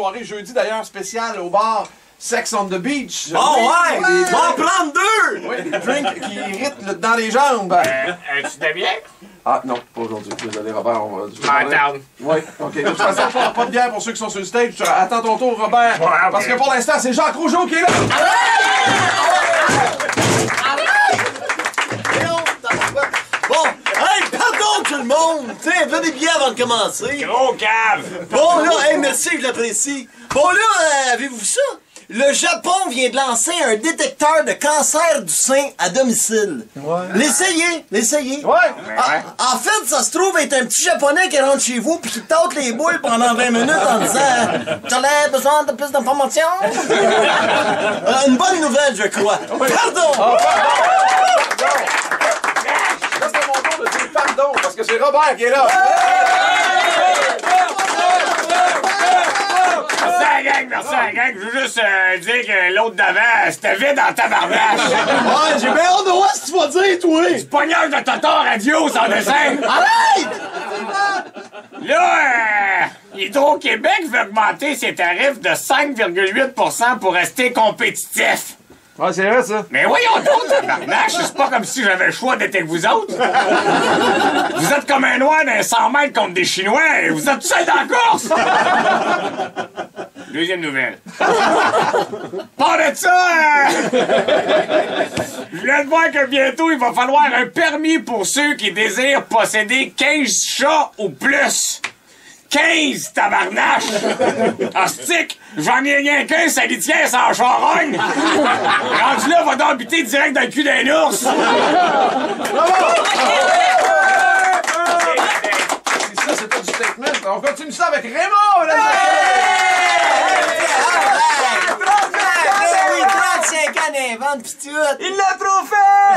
soirée jeudi d'ailleurs spéciale au bar Sex on the Beach. Oh ouais! On va en prendre deux! Oui, des drinks qui irritent dans les jambes. Tu deviens? Ah non, pas aujourd'hui. Désolé Robert, on va... Attends. Oui, ok. De toute façon, on pas de bière pour ceux qui sont sur le stage. Attends ton tour, Robert. Ouais, okay. Parce que pour l'instant, c'est Jacques Rougeau qui est là. Bon, hey, pardon tout le monde! Tiens, venez bien avant de commencer. Gros cave! Bon là, hey, merci, je l'apprécie. Bon là, avez-vous ça? Le Japon vient de lancer un détecteur de cancer du sein à domicile. Ouais. L'essayez. Ouais. En fait, ça se trouve être un petit Japonais qui rentre chez vous puis qui tâte les boules pendant 20 minutes en disant « J'aurais besoin de plus d'informations? » Une bonne nouvelle, je crois. Pardon! Là, c'est mon tour de dire pardon, parce que c'est Robert qui est là. Merci à la gang. Je veux juste dire que l'autre d'avant, c'était vide en tabarnache. Ouais, j'ai bien hâte de voir ce que tu vas dire, toi! Du pognage de Toto radio sans dessin. Arrête! Là, Hydro-Québec veut augmenter ses tarifs de 5,8% pour rester compétitif. Ouais, c'est vrai, ça. Mais voyons donc, tabarnache, c'est pas comme si j'avais le choix d'être avec vous autres. Vous êtes comme un noir d'un 100 mètres contre des Chinois et vous êtes seul dans la course. Deuxième nouvelle. Pas de ça, je viens de voir que bientôt, il va falloir un permis pour ceux qui désirent posséder 15 chats ou plus. 15, tabarnache! Hostique! J'en ai rien qu'un, ça litière sans charogne! Rendu là, va d'habiter direct dans le cul d'un ours! Ça, c'était du statement. On continue ça avec Raymond! Là. Oui, 35 ans d'invente pis tout! Il l'a trop fait!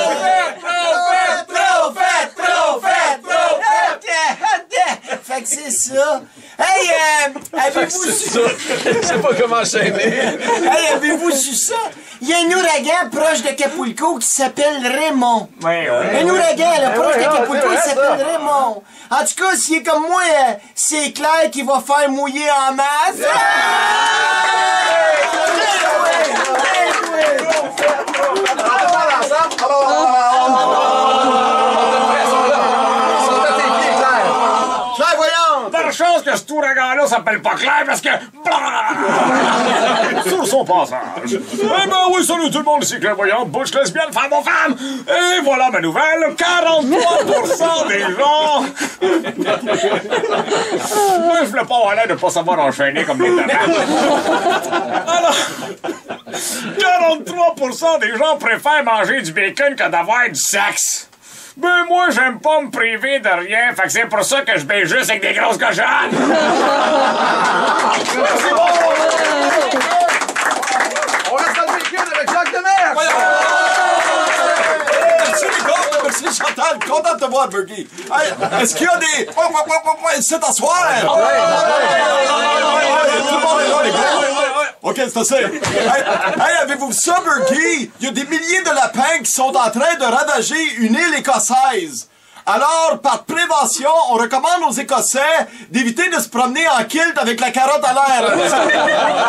Fait que c'est ça. Hey, avez-vous su... Je sais pas comment enchaîner. Hey, avez-vous su ça? Il y a un ouragan proche de Capulco qui s'appelle Raymond. Oui. Un ouragan, là, proche de Capulco, il s'appelle Raymond. En tout cas, s'il est comme moi, c'est clair qu'il va faire mouiller en masse. Par chance que cet ouragan-là s'appelle pas Claire parce que... Sur son passage. Eh ben oui, salut tout le monde, ici Clairvoyante, bouche lesbienne, femme aux femmes. Et voilà ma nouvelle, 43% des gens... Moi, je voulais pas avoir l'air de pas savoir enchaîner comme les tabacs. Alors... 43% des gens préfèrent manger du bacon que d'avoir du sexe. Ben moi, j'aime pas me priver de rien, fait que c'est pour ça que je baise juste avec des grosses cochonnes! Merci bon! On reste dans le bacon avec Jacques Demers! Merci les gars, merci Chantal, content de te voir, Bergie. Hey, est-ce qu'il y a des... C'est à soir! Tout le monde est là, les gars! OK, c'est assez. Hey, avez-vous ça, Bergie? Il y a des milliers de lapins qui sont en train de ravager une île écossaise. Alors, par prévention, on recommande aux Écossais d'éviter de se promener en kilt avec la carotte à l'air.